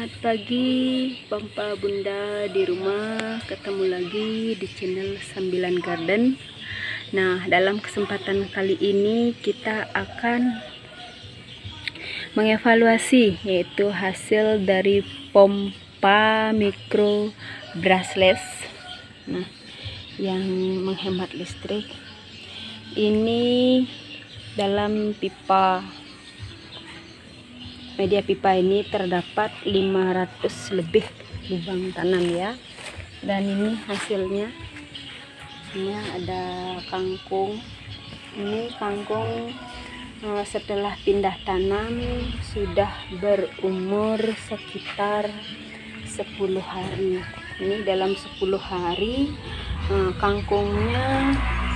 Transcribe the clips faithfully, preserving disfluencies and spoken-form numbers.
Selamat pagi Papa Bunda di rumah, ketemu lagi di channel Sambilan Garden. Nah, dalam kesempatan kali ini kita akan mengevaluasi yaitu hasil dari pompa mikro brushless, nah, yang menghemat listrik. Ini dalam pipa media pipa ini terdapat lima ratus lebih lubang tanam ya, dan ini hasilnya. Ini ada kangkung. Ini kangkung eh, setelah pindah tanam sudah berumur sekitar sepuluh hari. Ini dalam sepuluh hari eh, kangkungnya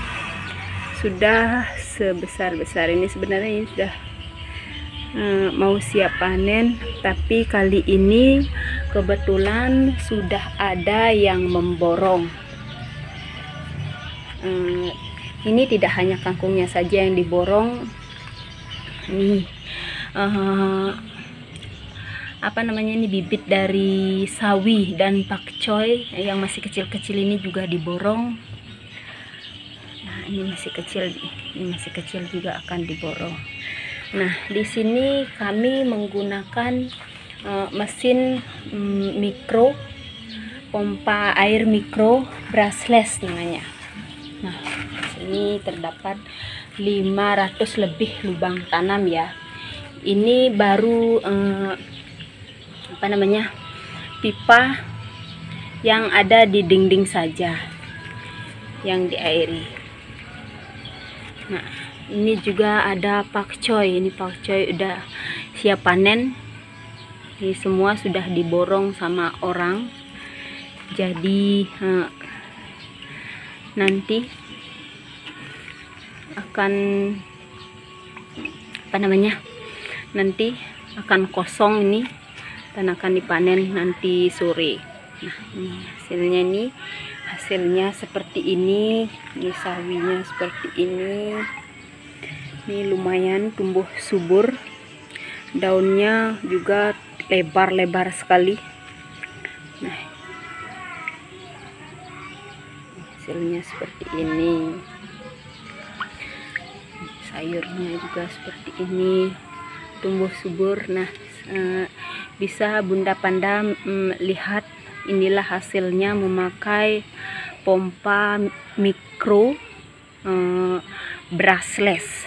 sudah sebesar-besar ini. Sebenarnya ini sudah Uh, mau siap panen, tapi kali ini kebetulan sudah ada yang memborong. Uh, ini tidak hanya kangkungnya saja yang diborong. Nih, uh, apa namanya ini bibit dari sawi dan pakcoy yang masih kecil-kecil ini juga diborong. Nah, ini masih kecil, ini masih kecil juga akan diborong. Nah, di sini kami menggunakan uh, mesin um, mikro, pompa air mikro brushless namanya. Nah, di sini terdapat lima ratus lebih lubang tanam ya. Ini baru uh, apa namanya? pipa yang ada di dinding saja yang diairi. Nah, ini juga ada pakcoy. Ini pakcoy udah siap panen. Ini semua sudah diborong sama orang. Jadi eh, nanti akan apa namanya? Nanti akan kosong ini dan akan dipanen nanti sore. Nah, ini hasilnya ini. Hasilnya seperti ini. Ini sawinya seperti ini. Ini lumayan tumbuh subur, daunnya juga lebar-lebar sekali. Nah, hasilnya seperti ini. Sayurnya juga seperti ini, tumbuh subur. Nah, eh, bisa Bunda Panda mm, lihat, inilah hasilnya memakai pompa mikro eh, brushless.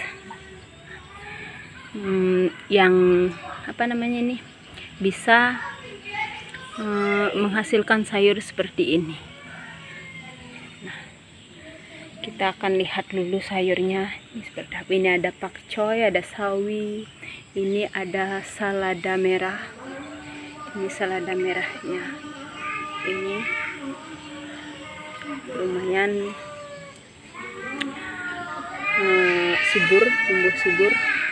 Hmm, yang apa namanya ini bisa uh, menghasilkan sayur seperti ini. Nah, kita akan lihat dulu sayurnya. Ini seperti apa. Ini ada pakcoy, ada sawi, ini ada selada merah. Ini selada merahnya. Ini lumayan uh, subur, tumbuh subur.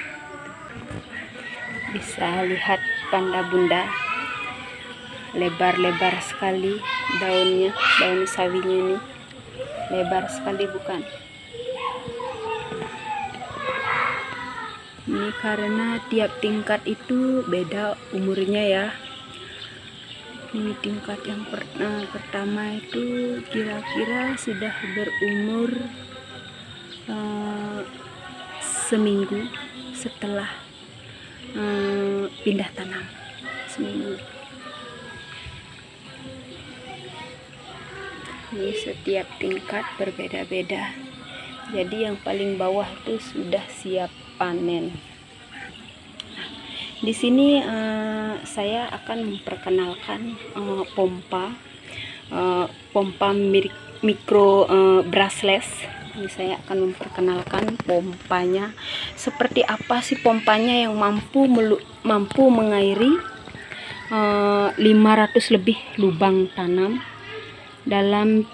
Bisa lihat Panda Bunda, lebar-lebar sekali daunnya, daun sawinya ini lebar sekali bukan? Ini karena tiap tingkat itu beda umurnya ya. Ini tingkat yang per, nah, pertama itu kira-kira sudah berumur uh, seminggu setelah Hmm, pindah tanam, seminggu. Ini setiap tingkat berbeda-beda. Jadi yang paling bawah itu sudah siap panen. Nah, di sini uh, saya akan memperkenalkan uh, pompa uh, pompa mikro uh, brushless. Ini saya akan memperkenalkan pompanya. Seperti apa sih pompanya yang mampu melu mampu mengairi uh, lima ratus lebih lubang tanam dalam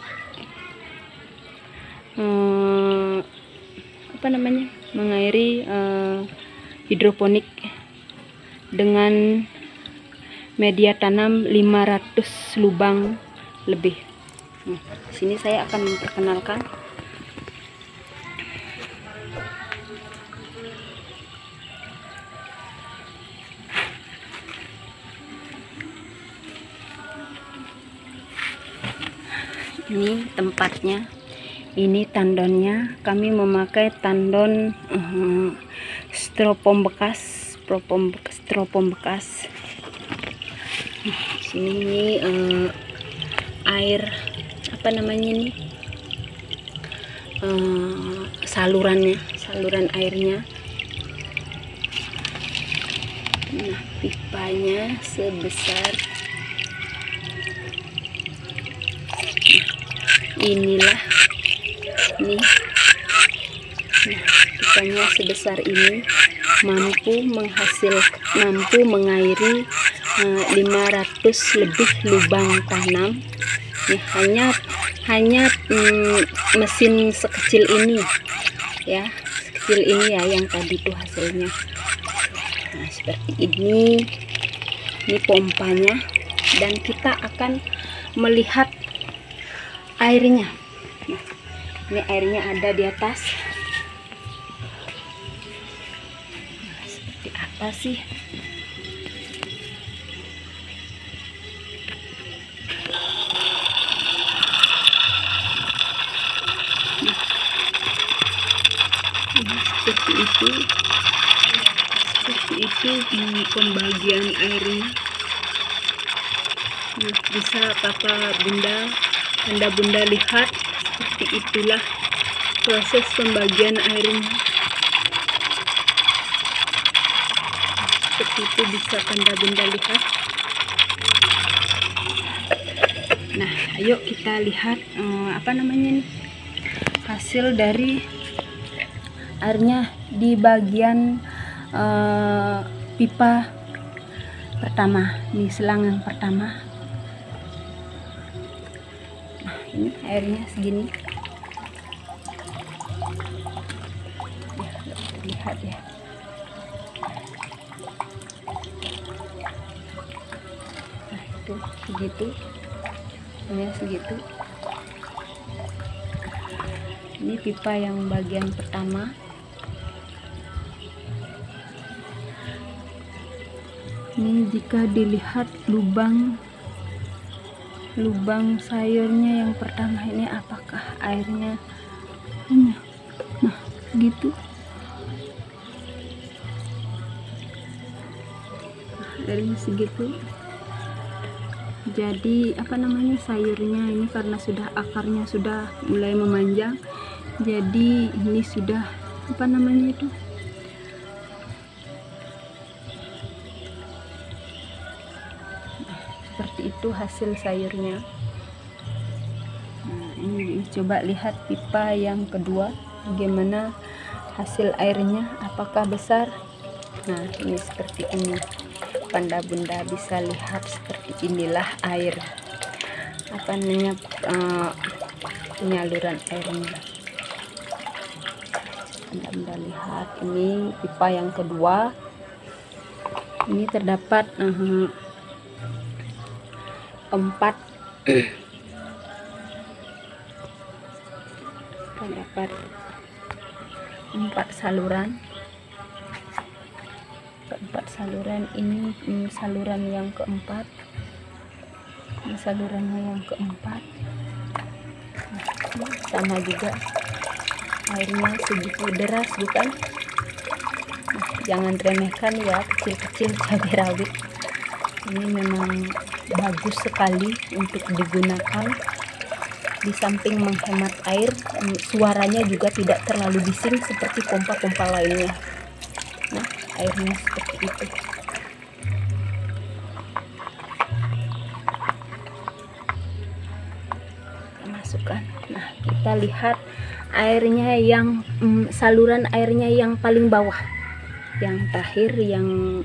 uh, apa namanya? mengairi uh, hidroponik dengan media tanam lima ratus lubang lebih. Nah, di sini saya akan memperkenalkan. Ini tempatnya, ini tandonnya. Kami memakai tandon uh, stropom bekas, stropom bekas, stropom bekas. Nah, sini ini uh, air apa namanya ini, uh, salurannya, saluran airnya. Nah, pipanya sebesar inilah nih. Nah, pipanya sebesar ini mampu menghasil mampu mengairi uh, lima ratus lebih lubang tanam. Nih, hanya hanya mm, mesin sekecil ini ya, sekecil ini ya yang tadi tuh hasilnya. Nah, seperti ini ini pompanya, dan kita akan melihat airnya. Nah, ini airnya ada di atas. Nah, seperti apa sih? Nah, ini seperti itu. Seperti itu di pembagian airnya. Nah, bisa kakak bunda anda bunda lihat, seperti itulah proses pembagian airnya. Seperti itu bisa anda bunda lihat. Nah, ayo kita lihat eh, apa namanya nih, hasil dari airnya di bagian eh, pipa pertama. Ini selang yang pertama. Ini airnya segini ya, terlihat ya. Nah, itu segitu, ini segitu. Ini pipa yang bagian pertama. Ini jika dilihat lubang lubang sayurnya yang pertama ini, apakah airnya ini? Nah, gitu. Nah, airnya segitu. Jadi apa namanya, sayurnya ini karena sudah akarnya sudah mulai memanjang, jadi ini sudah apa namanya itu, seperti itu hasil sayurnya. Nah, ini coba lihat pipa yang kedua, bagaimana hasil airnya, apakah besar. Nah, ini seperti ini, Panda bunda bisa lihat seperti inilah air apa namanya uh, penyaluran airnya. Panda bunda lihat, ini pipa yang kedua. Ini terdapat uh, empat terdapat empat saluran keempat saluran. Ini hmm, saluran yang keempat, ini salurannya yang keempat. Nah, sama juga airnya segitu deras, bukan? Nah, jangan remehkan ya, kecil-kecil cabai rawit ini memang bagus sekali untuk digunakan. Di samping menghemat air, suaranya juga tidak terlalu bising seperti pompa-pompa lainnya. Nah, airnya seperti itu. Kita masukkan. Nah, kita lihat airnya yang mm, saluran airnya yang paling bawah, yang terakhir, yang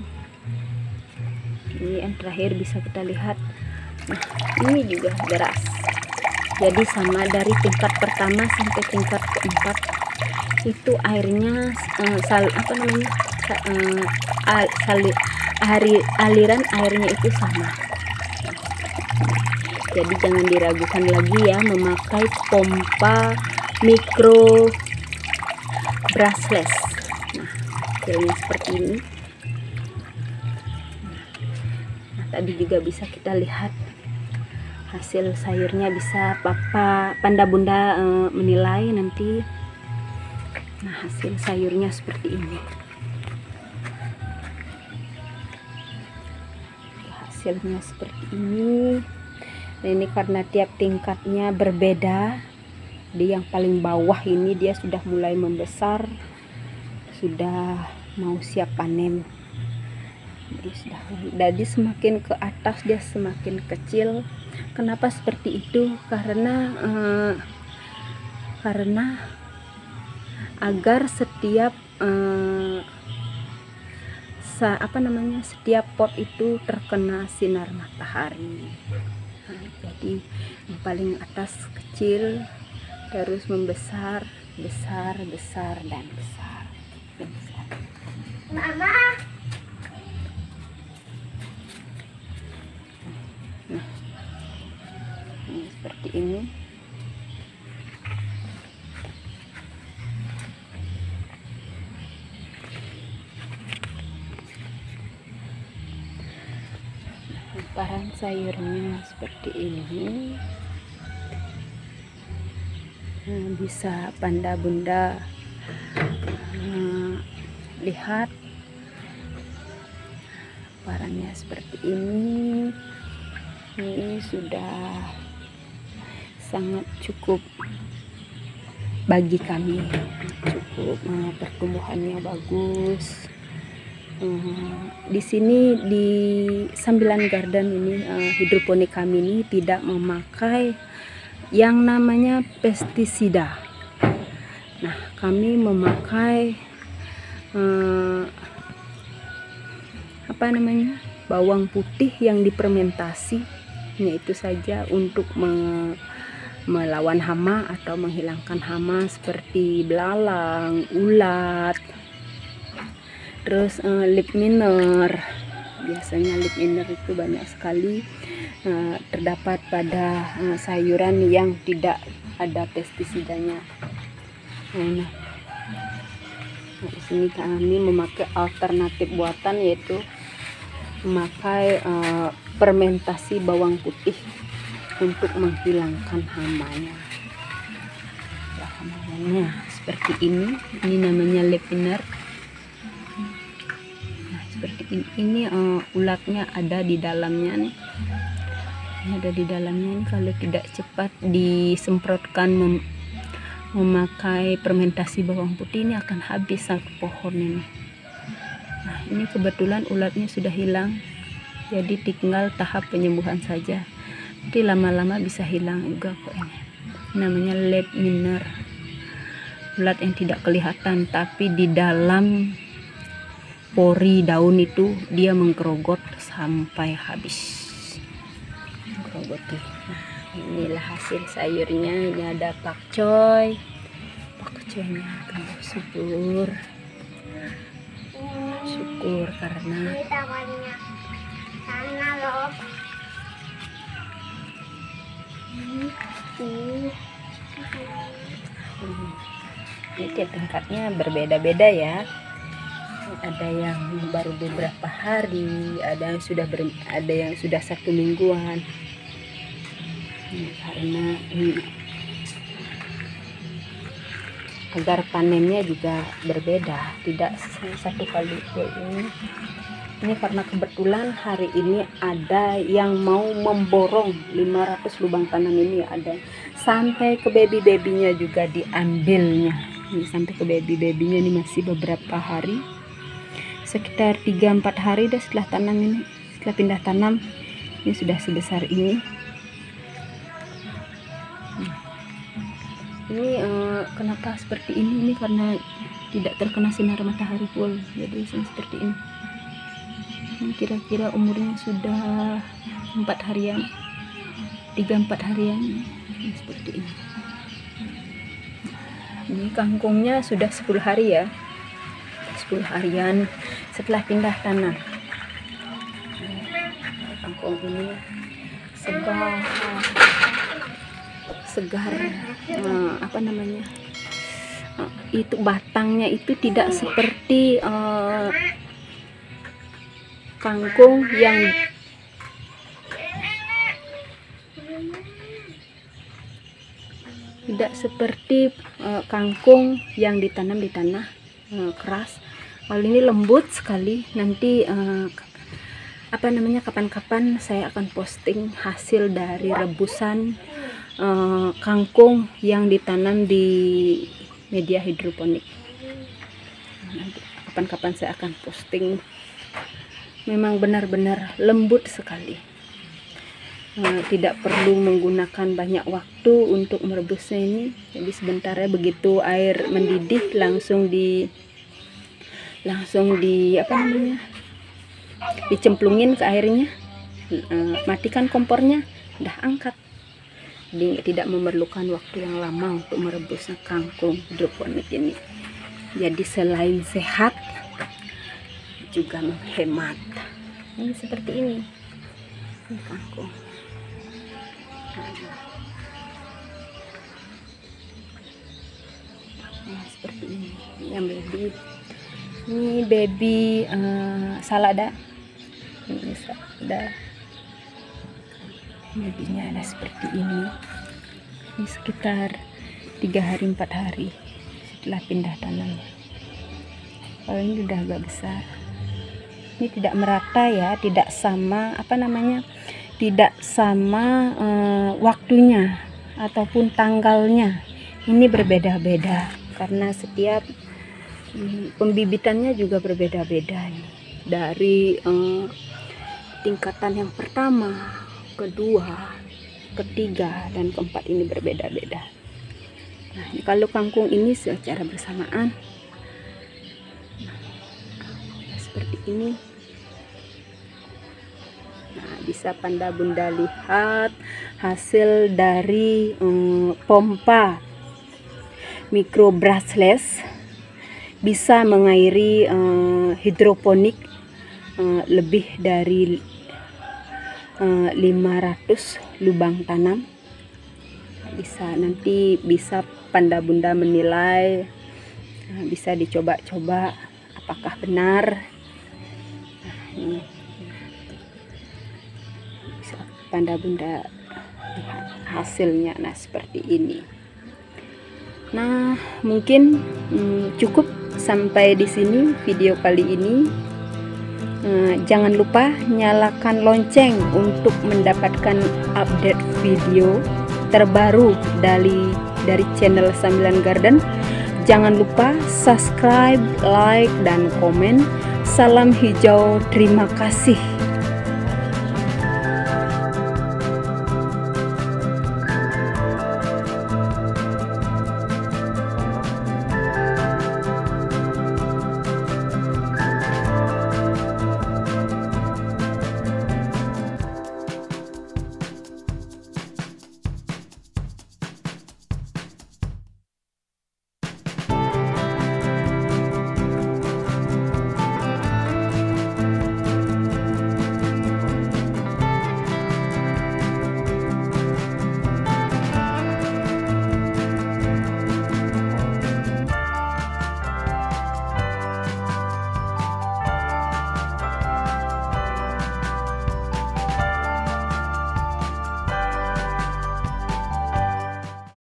ini yang terakhir bisa kita lihat. Nah, ini juga deras. Jadi sama dari tingkat pertama sampai tingkat keempat itu airnya uh, sal apa namanya uh, al sali, hari, aliran airnya itu sama. Jadi jangan diragukan lagi ya memakai pompa mikro brushless. Nah, hasilnya seperti ini. Tadi juga bisa kita lihat hasil sayurnya bisa papa panda bunda e, menilai nanti. Nah, hasil sayurnya seperti ini. Hasilnya seperti ini. Nah, ini karena tiap tingkatnya berbeda. Di yang paling bawah ini dia sudah mulai membesar, sudah mau siap panen. Jadi, sudah, jadi semakin ke atas dia semakin kecil. Kenapa seperti itu? Karena eh, karena agar setiap eh, sa, apa namanya setiap pot itu terkena sinar matahari. Nah, jadi yang paling atas kecil, terus membesar, besar, besar dan besar, dan besar. Mama. Nah, ini seperti ini. Hamparan sayurnya seperti ini. Nah, bisa panda bunda nah, lihat hamparannya seperti ini. Ini sudah sangat cukup bagi kami, cukup uh, pertumbuhannya bagus. Uh, di sini di Sambilan Garden ini uh, hidroponik kami ini tidak memakai yang namanya pestisida. Nah, kami memakai uh, apa namanya bawang putih yang difermentasi. Hanya itu saja untuk me melawan hama atau menghilangkan hama seperti belalang, ulat, terus uh, leaf miner. Biasanya leaf miner itu banyak sekali uh, terdapat pada uh, sayuran yang tidak ada pestisidanya. Nah, nah, di sini kami memakai alternatif buatan, yaitu memakai uh, fermentasi bawang putih untuk menghilangkan hamanya. Ya, hamanya seperti ini. Ini namanya leaf miner. Nah, seperti ini. Ini uh, ulatnya ada di dalamnya nih. Ini ada di dalamnya nih. Kalau tidak cepat disemprotkan mem memakai fermentasi bawang putih, ini akan habis satu pohon ini. Nah, ini kebetulan ulatnya sudah hilang. Jadi tinggal tahap penyembuhan saja. Nanti lama-lama bisa hilang juga kok ini. Namanya leaf miner. Ulat yang tidak kelihatan, tapi di dalam pori daun itu dia menggerogot sampai habis. Menggerogoti. Nah, inilah hasil sayurnya. Ini ada pakcoy. Pakcoynya tumbuh subur. Syukur karena ini tiap tingkatnya berbeda-beda ya. Ada yang baru beberapa hari, ada yang sudah ber, ada yang sudah satu mingguan. Ini karena ini, agar panennya juga berbeda, tidak satu kali ini. Ini karena kebetulan hari ini ada yang mau memborong lima ratus lubang tanam ini, ada sampai ke baby-babynya juga diambilnya. Ini sampai ke baby-babynya ini masih beberapa hari, sekitar tiga empat hari dah setelah tanam ini, setelah pindah tanam ini sudah sebesar ini. Ini uh, kenapa seperti ini? Ini karena tidak terkena sinar matahari full, jadi seperti ini. Kira-kira umurnya sudah empat harian, tiga empat harian, ini seperti ini. Ini kangkungnya sudah sepuluh hari ya, sepuluh harian setelah pindah tanah. Kangkung ini segar, segar, uh, apa namanya? Uh, itu batangnya itu tidak seperti uh, kangkung yang Tidak seperti uh, kangkung yang ditanam di tanah uh, keras. Kalau ini lembut sekali. Nanti uh, apa namanya kapan-kapan saya akan posting hasil dari rebusan uh, kangkung yang ditanam di media hidroponik. Nanti kapan-kapan saya akan posting. Memang benar-benar lembut sekali. Uh, tidak perlu menggunakan banyak waktu untuk merebusnya ini. Jadi sebentar ya, begitu air mendidih langsung di langsung di apa namanya dicemplungin ke airnya, uh, matikan kompornya, udah angkat. Jadi tidak memerlukan waktu yang lama untuk merebusnya kangkung hidroponik ini. Jadi selain sehat juga menghemat. Ini seperti ini, ini kangkung. Nah, seperti ini yang baby. Ini baby uh, salada. Ini salada. Babynya ada seperti ini. Ini sekitar tiga hari empat hari setelah pindah tanam. Kalau ini udah agak besar. Ini tidak merata ya, tidak sama apa namanya. Tidak sama uh, waktunya ataupun tanggalnya. Ini berbeda-beda karena setiap um, pembibitannya juga berbeda-beda. Dari uh, tingkatan yang pertama, kedua, ketiga, dan keempat ini berbeda-beda. Nah, ini kalau kangkung ini secara bersamaan, nah, seperti ini. Nah, bisa Panda Bunda lihat hasil dari um, pompa micro brushless bisa mengairi uh, hidroponik uh, lebih dari uh, lima ratus lubang tanam. Bisa nanti bisa Panda Bunda menilai, uh, bisa dicoba-coba apakah benar. Nah, ini Panda Bunda lihat hasilnya. Nah, seperti ini. Nah, mungkin hmm, cukup sampai di sini video kali ini. Hmm, jangan lupa nyalakan lonceng untuk mendapatkan update video terbaru dari dari channel Sambilan Garden. Jangan lupa subscribe, like, dan komen. Salam hijau, terima kasih.